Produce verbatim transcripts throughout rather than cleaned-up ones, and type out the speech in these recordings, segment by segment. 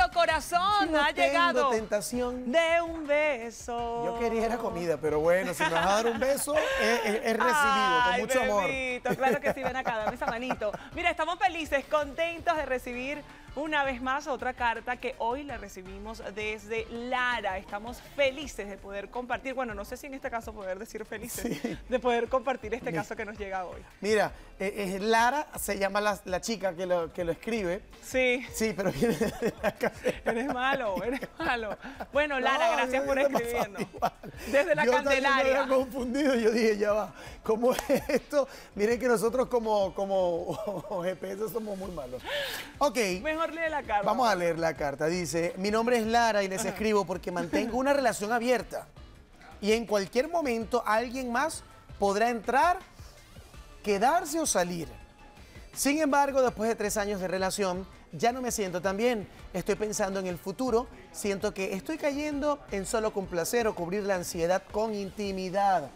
corazón, no ha llegado tentación de un beso. Yo quería la comida, pero bueno, si me vas a dar un beso, es, es- es recibido, Ay, con mucho bebito, amor. claro que sí, ven acá, dame esa manito. Mira, estamos felices, contentos de recibir una vez más otra carta que hoy la recibimos desde Lara. Estamos felices de poder compartir, bueno, no sé si en este caso poder decir felices, Sí. de poder compartir este Mi- caso que nos llega hoy. Mira, eh, eh, Lara se llama la, la chica que lo, que lo escribe. Sí. Sí, pero viene de la Candelaria. Eres malo, eres malo. Bueno, Lara, No, gracias yo por hubiese escribirnos. pasado igual. Desde la Yo también Candelaria. me había confundido, yo dije, ya va, ¿cómo es esto? Miren que nosotros como, como G P S somos muy malos. Ok. Mejor lee la carta. Vamos a leer la carta. Dice, mi nombre es Lara y les escribo porque mantengo una relación abierta y en cualquier momento alguien más podrá entrar, quedarse o salir. Sin embargo, después de tres años de relación, ya no me siento tan bien. Estoy pensando en el futuro. Siento que estoy cayendo en solo complacer o cubrir la ansiedad con intimidad.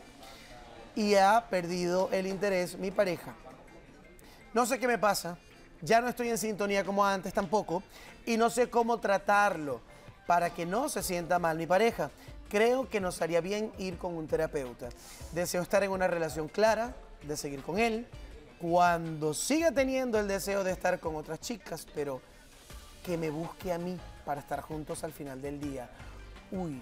Y ha perdido el interés mi pareja. No sé qué me pasa. Ya no estoy en sintonía como antes tampoco. Y no sé cómo tratarlo para que no se sienta mal mi pareja. Creo que nos haría bien ir con un terapeuta. Deseo estar en una relación clara, de seguir con él, cuando siga teniendo el deseo de estar con otras chicas, pero que me busque a mí para estar juntos al final del día. Uy,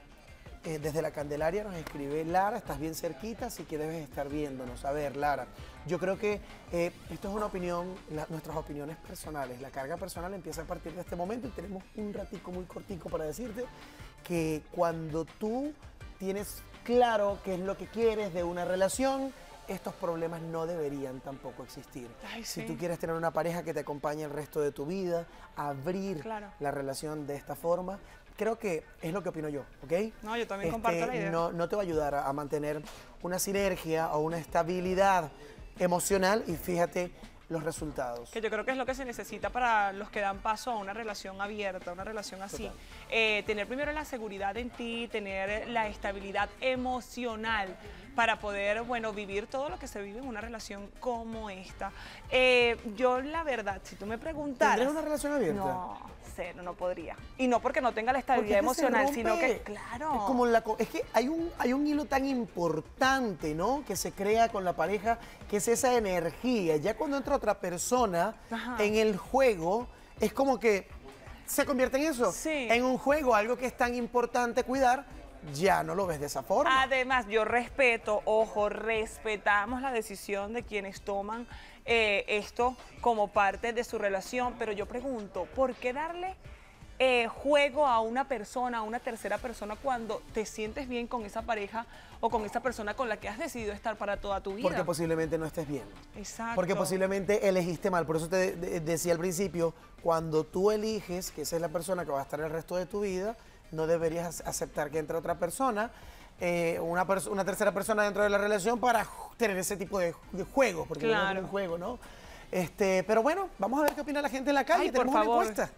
eh, desde la Candelaria nos escribe Lara, estás bien cerquita, así que debes estar viéndonos. A ver, Lara, yo creo que eh, esto es una opinión, la- nuestras opiniones personales. La carga personal empieza a partir de este momento y tenemos un ratico muy cortico para decirte que cuando tú tienes claro qué es lo que quieres de una relación, estos problemas no deberían tampoco existir. Ay, Si sí. tú quieres tener una pareja que te acompañe el resto de tu vida, abrir Claro. la relación de esta forma, creo que es lo que opino yo, ¿ok? No, yo también comparto la idea. No, no te va a ayudar a, a mantener una sinergia o una estabilidad emocional y fíjate los resultados. Que yo creo que es lo que se necesita para los que dan paso a una relación abierta, una relación así. Total. Eh, tener primero la seguridad en ti, tener la estabilidad emocional para poder, bueno, vivir todo lo que se vive en una relación como esta. Eh, yo, la verdad, si tú me preguntaras... ¿Tendrías una relación abierta? No, cero, no podría. Y no porque no tenga la Porque estabilidad es que se emocional, rompe. sino que, claro... Es, como la co- es que hay un, hay un hilo tan importante, ¿no? Que se crea con la pareja, que es esa energía. Ya cuando entra otra persona Ajá. en el juego, es como que se convierte en eso. Sí. En un juego, algo que es tan importante cuidar, ya no lo ves de esa forma. Además, yo respeto, ojo, respetamos la decisión de quienes toman eh, esto como parte de su relación, pero yo pregunto, ¿por qué darle eh, juego a una persona, a una tercera persona, cuando te sientes bien con esa pareja o con esa persona con la que has decidido estar para toda tu vida? Porque posiblemente no estés bien. Exacto. Porque posiblemente elegiste mal. Por eso te de- decía al principio, cuando tú eliges que esa es la persona que va a estar el resto de tu vida, no deberías aceptar que entre otra persona, eh, una, perso- una tercera persona dentro de la relación para ju- tener ese tipo de, de juego, porque no Claro. es un juego, ¿no? Este, pero bueno, vamos a ver qué opina la gente en la calle. Ay, por Tenemos una favor. encuesta.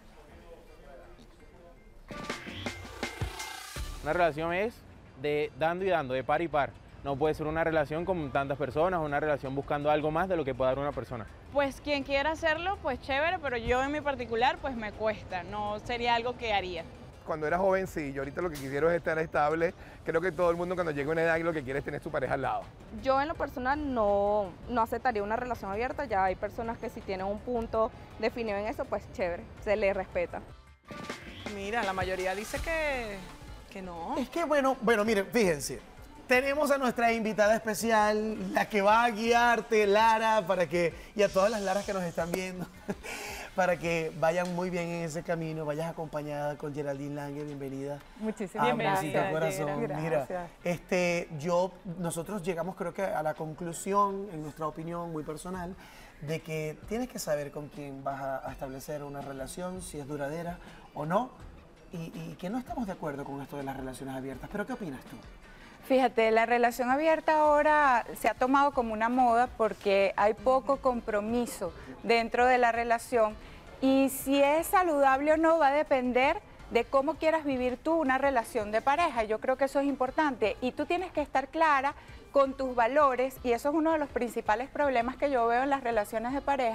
Una relación es de dando y dando, de par y par. No puede ser una relación con tantas personas, una relación buscando algo más de lo que puede dar una persona. Pues quien quiera hacerlo, pues chévere, pero yo en mi particular, pues me cuesta, no sería algo que haría. Cuando era joven, sí, yo ahorita lo que quisiera es estar estable. Creo que todo el mundo cuando llega a una edad lo que quiere es tener su pareja al lado. Yo en lo personal no, no aceptaría una relación abierta, ya hay personas que si tienen un punto definido en eso, pues chévere, se les respeta. Mira, la mayoría dice que, que no. Es que bueno, bueno, miren, fíjense. Tenemos a nuestra invitada especial, la que va a guiarte, Lara, para que, y a todas las Laras que nos están viendo, para que vayan muy bien en ese camino, vayas acompañada con Geraldine Lange, bienvenida. Muchísimas Amorcito gracias, corazón. Gerald. Mira, Gracias. este, yo, nosotros llegamos creo que a la conclusión, en nuestra opinión muy personal, de que tienes que saber con quién vas a, a establecer una relación, si es duradera o no, y, y que no estamos de acuerdo con esto de las relaciones abiertas. ¿Pero qué opinas tú? Fíjate, la relación abierta ahora se ha tomado como una moda porque hay poco compromiso dentro de la relación y si es saludable o no va a depender de cómo quieras vivir tú una relación de pareja. Yo creo que eso es importante y tú tienes que estar clara con tus valores y eso es uno de los principales problemas que yo veo en las relaciones de pareja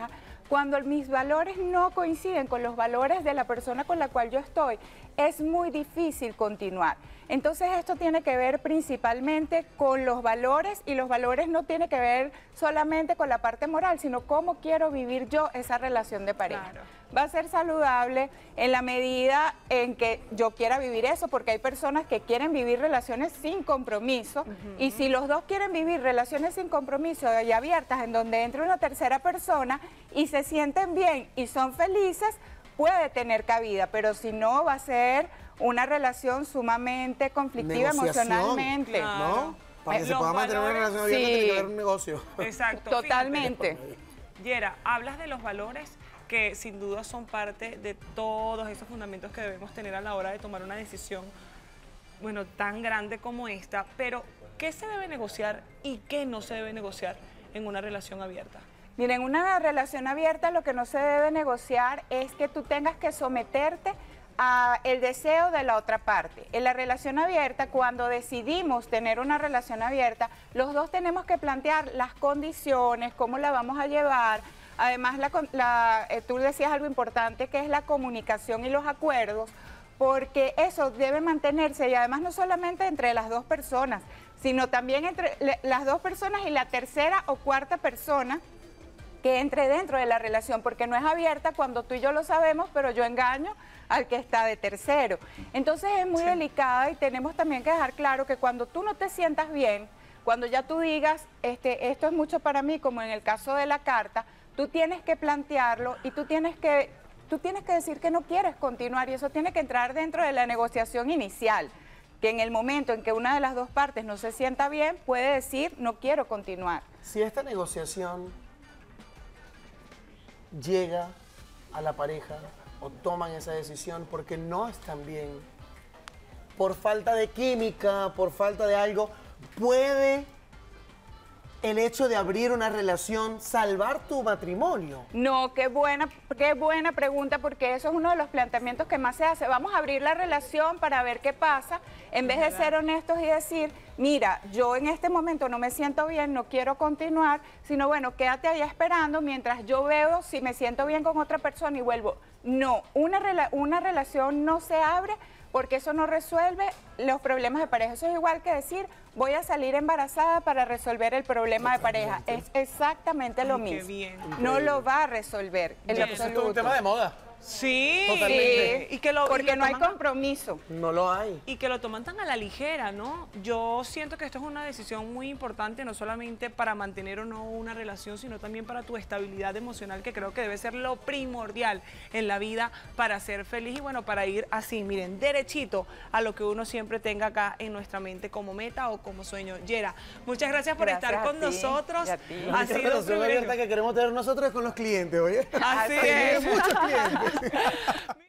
Cuando mis valores no coinciden con los valores de la persona con la cual yo estoy, es muy difícil continuar. Entonces esto tiene que ver principalmente con los valores, y los valores no tienen que ver solamente con la parte moral, sino cómo quiero vivir yo esa relación de pareja. Claro. Va a ser saludable en la medida en que yo quiera vivir eso, porque hay personas que quieren vivir relaciones sin compromiso, uh-huh. y si los dos quieren vivir relaciones sin compromiso y abiertas, en donde entre una tercera persona y se sienten bien y son felices, puede tener cabida, pero si no, va a ser una relación sumamente conflictiva emocionalmente. Claro. ¿No? Para que Eh, se pueda mantener una relación abierta, sí. tiene que haber un negocio. Exacto. Totalmente. Fíjate. Yera, hablas de los valores que sin duda son parte de todos esos fundamentos que debemos tener a la hora de tomar una decisión, bueno, tan grande como esta, pero ¿qué se debe negociar y qué no se debe negociar en una relación abierta? Miren, en una relación abierta lo que no se debe negociar es que tú tengas que someterte al deseo de la otra parte. En la relación abierta, cuando decidimos tener una relación abierta, los dos tenemos que plantear las condiciones, cómo la vamos a llevar. Además, la, la, eh, tú decías algo importante, que es la comunicación y los acuerdos, porque eso debe mantenerse, y además no solamente entre las dos personas, sino también entre le, las dos personas y la tercera o cuarta persona que entre dentro de la relación, porque no es abierta cuando tú y yo lo sabemos, pero yo engaño al que está de tercero. Entonces es muy sí. delicada, y tenemos también que dejar claro que cuando tú no te sientas bien, cuando ya tú digas, este, esto es mucho para mí, como en el caso de la carta, tú tienes que plantearlo y tú tienes que, tú tienes que decir que no quieres continuar, y eso tiene que entrar dentro de la negociación inicial, que en el momento en que una de las dos partes no se sienta bien, puede decir no quiero continuar. Si esta negociación llega a la pareja o toman esa decisión porque no están bien, por falta de química, por falta de algo, ¿puede el hecho de abrir una relación salvar tu matrimonio? No, qué buena, qué buena pregunta, porque eso es uno de los planteamientos que más se hace. Vamos a abrir la relación para ver qué pasa, en vez de ser honestos y decir, mira, yo en este momento no me siento bien, no quiero continuar, sino bueno, quédate allá esperando mientras yo veo si me siento bien con otra persona y vuelvo. No, una, rela- una relación no se abre porque eso no resuelve los problemas de pareja. Eso es igual que decir, voy a salir embarazada para resolver el problema de pareja. Es exactamente lo Ay, qué mismo. bien. No lo va a resolver en lo Bien. Eso es absoluto. un tema de moda. Sí, Totalmente. y que lo, y Porque lo no hay toman- compromiso. No lo hay. Y que lo toman tan a la ligera, ¿no? Yo siento que esto es una decisión muy importante, no solamente para mantener o no una relación, sino también para tu estabilidad emocional, que creo que debe ser lo primordial en la vida para ser feliz y bueno, para ir así, miren, derechito a lo que uno siempre tenga acá en nuestra mente como meta o como sueño. Yera, muchas gracias por Gracias estar a con ti, nosotros. y a ti. Ha La sido un relación abierta privilegio. que queremos tener nosotros es con los clientes, oye. Así Hay es. muchos clientes.